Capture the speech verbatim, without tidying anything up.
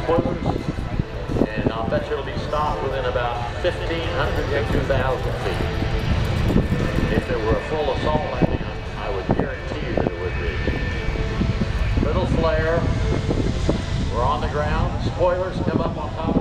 spoilers, and I'll bet you it'll be stopped within about fifteen hundred to two thousand feet. If it were a full assault landing, I would guarantee you that it would be. Little flare, we're on the ground, spoilers come up on top.